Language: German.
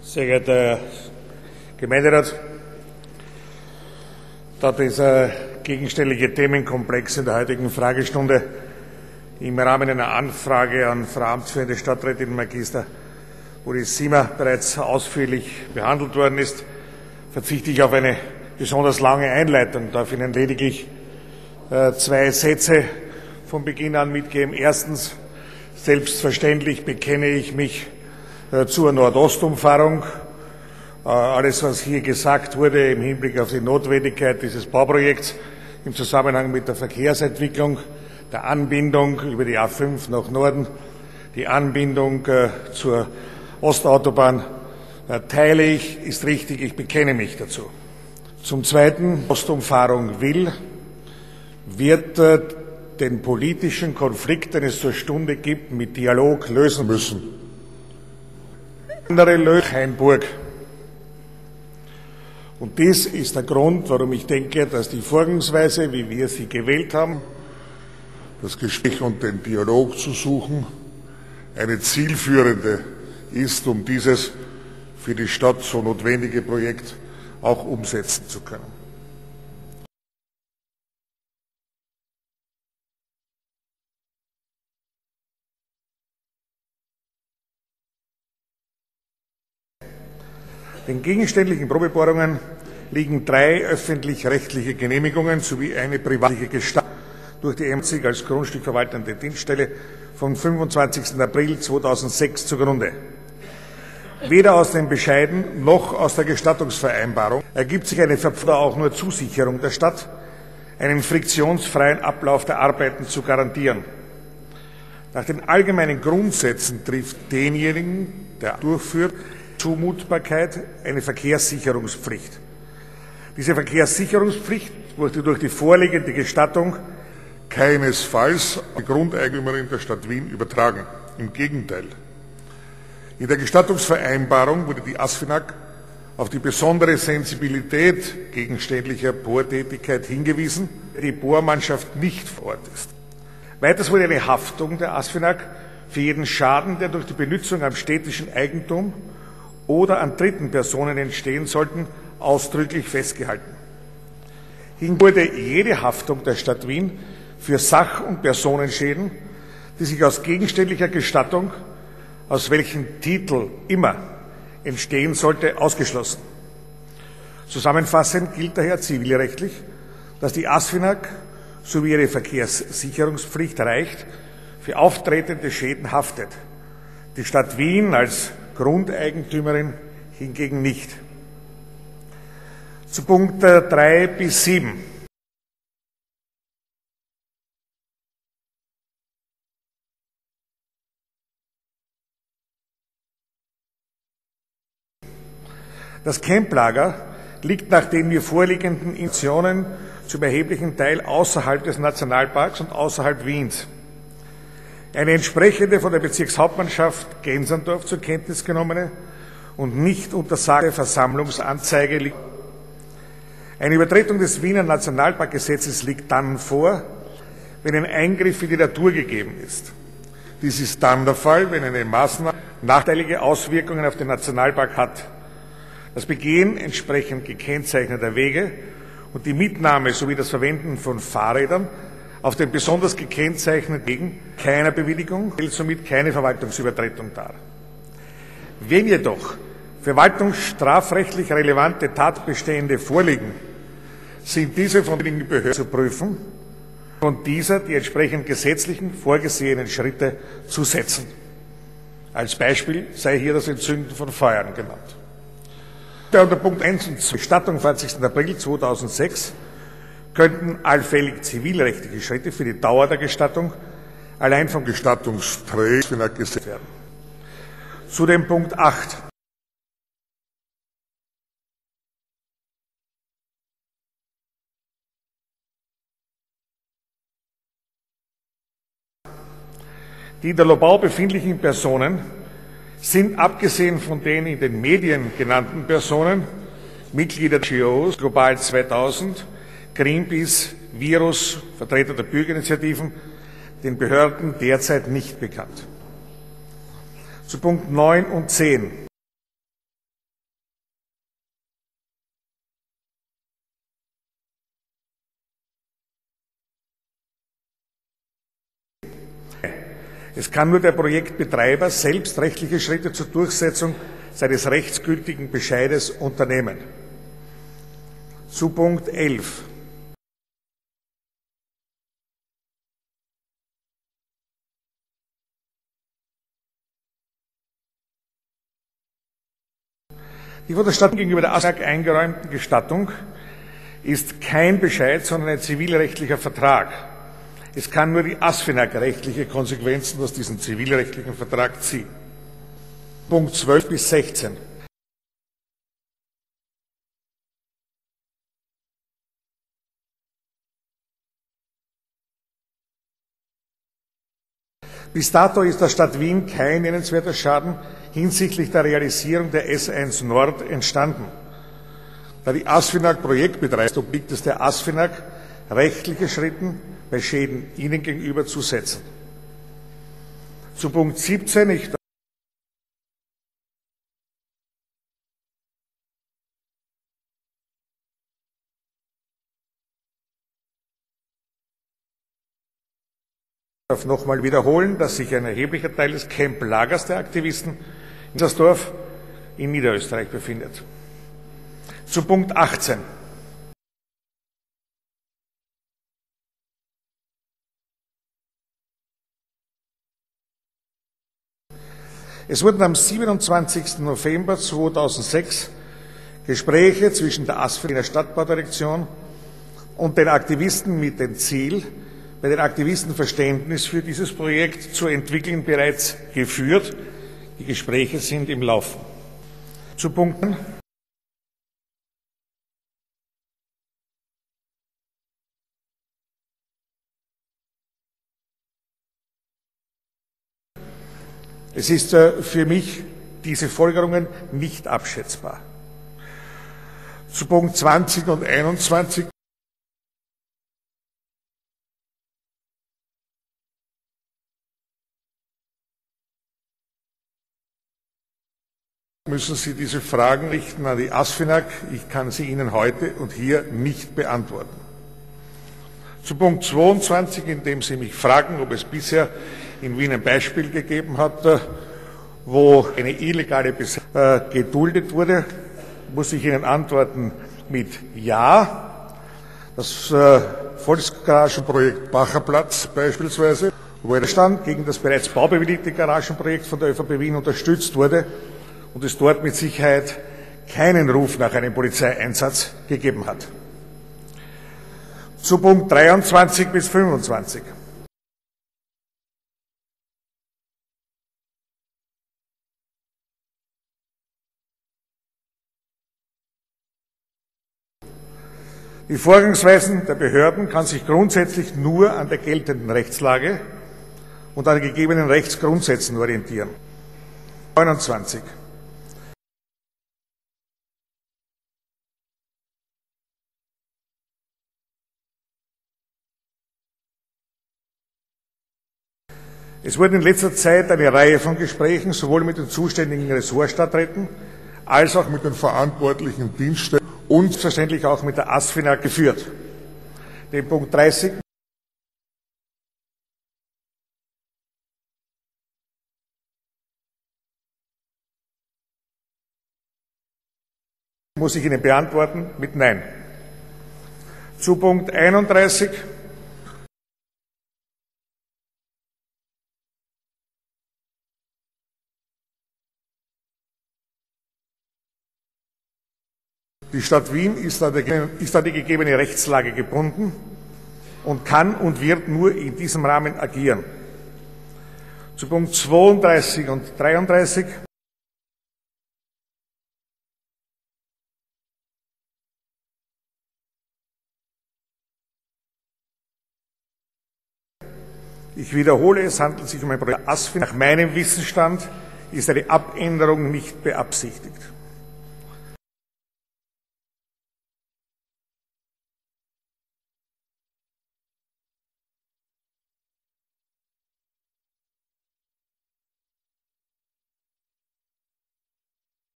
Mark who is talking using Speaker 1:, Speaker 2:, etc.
Speaker 1: Sehr geehrter Herr Gemeinderat, da dieser gegenständliche Themenkomplex in der heutigen Fragestunde im Rahmen einer Anfrage an Frau amtsführende Stadträtin Magister Uris-Siemer bereits ausführlich behandelt worden ist, verzichte ich auf eine besonders lange Einleitung, darf Ihnen lediglich zwei Sätze von Beginn an mitgeben. Erstens, selbstverständlich bekenne ich mich zur Nordostumfahrung. Alles, was hier gesagt wurde im Hinblick auf die Notwendigkeit dieses Bauprojekts im Zusammenhang mit der Verkehrsentwicklung, der Anbindung über die A5 nach Norden, die Anbindung zur Ostautobahn, teile ich, ist richtig, ich bekenne mich dazu. Zum Zweiten, Ostumfahrung wird den politischen Konflikt, den es zur Stunde gibt, mit Dialog lösen müssen. Andere Hainburg. Und dies ist der Grund, warum ich denke, dass die Vorgehensweise, wie wir sie gewählt haben, das Gespräch und den Dialog zu suchen, eine zielführende ist, um dieses für die Stadt so notwendige Projekt auch umsetzen zu können. Den gegenständlichen Probebohrungen liegen 3 öffentlich-rechtliche Genehmigungen sowie eine privatliche Gestattung durch die M-Zig als grundstückverwaltende Dienststelle vom 25. April 2006 zugrunde. Weder aus den Bescheiden noch aus der Gestattungsvereinbarung ergibt sich eine Verpflichtung, auch nur Zusicherung der Stadt, einen friktionsfreien Ablauf der Arbeiten zu garantieren. Nach den allgemeinen Grundsätzen trifft denjenigen, der durchführt, Zumutbarkeit eine Verkehrssicherungspflicht. Diese Verkehrssicherungspflicht wurde durch die vorliegende Gestattung keinesfalls an die Grundeigentümerin der Stadt Wien übertragen. Im Gegenteil. In der Gestattungsvereinbarung wurde die ASFINAG auf die besondere Sensibilität gegenständlicher Bohrtätigkeit hingewiesen, die Bohrmannschaft nicht vor Ort ist. Weiters wurde eine Haftung der ASFINAG für jeden Schaden, der durch die Benutzung am städtischen Eigentum oder an dritten Personen entstehen sollten, ausdrücklich festgehalten. Hingegen wurde jede Haftung der Stadt Wien für Sach- und Personenschäden, die sich aus gegenständlicher Gestattung, aus welchem Titel immer entstehen sollte, ausgeschlossen. Zusammenfassend gilt daher zivilrechtlich, dass die ASFINAG sowie ihre Verkehrssicherungspflicht reicht, für auftretende Schäden haftet. Die Stadt Wien als Grundeigentümerin hingegen nicht. Zu Punkt 3 bis 7. Das Camplager liegt nach den mir vorliegenden Informationen zum erheblichen Teil außerhalb des Nationalparks und außerhalb Wiens. Eine entsprechende von der Bezirkshauptmannschaft Gensandorf zur Kenntnis genommene und nicht untersagte Versammlungsanzeige liegt. Eine Übertretung des Wiener Nationalparkgesetzes liegt dann vor, wenn ein Eingriff in die Natur gegeben ist. Dies ist dann der Fall, wenn eine Maßnahme nachteilige Auswirkungen auf den Nationalpark hat. Das Begehen entsprechend gekennzeichneter Wege und die Mitnahme sowie das Verwenden von Fahrrädern auf den besonders gekennzeichneten Wegen keiner Bewilligung, stellt somit keine Verwaltungsübertretung dar. Wenn jedoch verwaltungsstrafrechtlich relevante Tatbestände vorliegen, sind diese von den Behörden zu prüfen und dieser die entsprechend gesetzlichen vorgesehenen Schritte zu setzen. Als Beispiel sei hier das Entzünden von Feuern genannt. Unter Punkt 1 und 2 Gestattung 20. April 2006 könnten allfällig zivilrechtliche Schritte für die Dauer der Gestattung allein vom Gestattungsträger gesetzt werden. Zu dem Punkt 8. Die in der Lobau befindlichen Personen sind abgesehen von den in den Medien genannten Personen Mitglieder der NGOs, Global 2000, Greenpeace, Virus, Vertreter der Bürgerinitiativen, den Behörden derzeit nicht bekannt. Zu Punkt 9 und 10. Es kann nur der Projektbetreiber selbst rechtliche Schritte zur Durchsetzung seines rechtsgültigen Bescheides unternehmen. Zu Punkt 11. Die von der Stadt gegenüber der ASFINAG eingeräumten Gestattung ist kein Bescheid, sondern ein zivilrechtlicher Vertrag. Es kann nur die ASFINAG rechtliche Konsequenzen aus diesem zivilrechtlichen Vertrag ziehen. Punkt 12 bis 16. Bis dato ist der Stadt Wien kein nennenswerter Schaden hinsichtlich der Realisierung der S1 Nord entstanden. Da die ASFINAG Projekt betreibt, obliegt es der ASFINAG, rechtliche Schritte bei Schäden ihnen gegenüber zu setzen. Zu Punkt 17. Ich darf nochmal wiederholen, dass sich ein erheblicher Teil des Camp-Lagers der Aktivisten in das Dorf in Niederösterreich befindet. Zu Punkt 18. Es wurden am 27. November 2006 Gespräche zwischen der ASFINAG, der Stadtbaudirektion, und den Aktivisten mit dem Ziel, bei den Aktivisten Verständnis für dieses Projekt zu entwickeln, bereits geführt. Die Gespräche sind im Laufen. Zu Punkten. Es ist für mich diese Folgerungen nicht abschätzbar. Zu Punkt 20 und 21. Müssen Sie diese Fragen richten an die ASFINAG. Ich kann sie Ihnen heute und hier nicht beantworten. Zu Punkt 22, in dem Sie mich fragen, ob es bisher in Wien ein Beispiel gegeben hat, wo eine illegale Besetzung geduldet wurde, muss ich Ihnen antworten mit Ja. Das Volksgaragenprojekt Bacherplatz beispielsweise, wo der Stand gegen das bereits baubewilligte Garagenprojekt von der ÖVP Wien unterstützt wurde und es dort mit Sicherheit keinen Ruf nach einem Polizeieinsatz gegeben hat. Zu Punkt 23 bis 25. Die Vorgangsweise der Behörden kann sich grundsätzlich nur an der geltenden Rechtslage und an den gegebenen Rechtsgrundsätzen orientieren. 29. Es wurde in letzter Zeit eine Reihe von Gesprächen sowohl mit den zuständigen Ressortstadträten als auch mit den verantwortlichen Dienststellen und selbstverständlich auch mit der ASFINAG geführt. Den Punkt 30 muss ich Ihnen beantworten mit Nein. Zu Punkt 31. Die Stadt Wien ist an die gegebene Rechtslage gebunden und kann und wird nur in diesem Rahmen agieren. Zu Punkt 32 und 33. Ich wiederhole, es handelt sich um ein Projekt ASFINAG. Nach meinem Wissensstand ist eine Abänderung nicht beabsichtigt.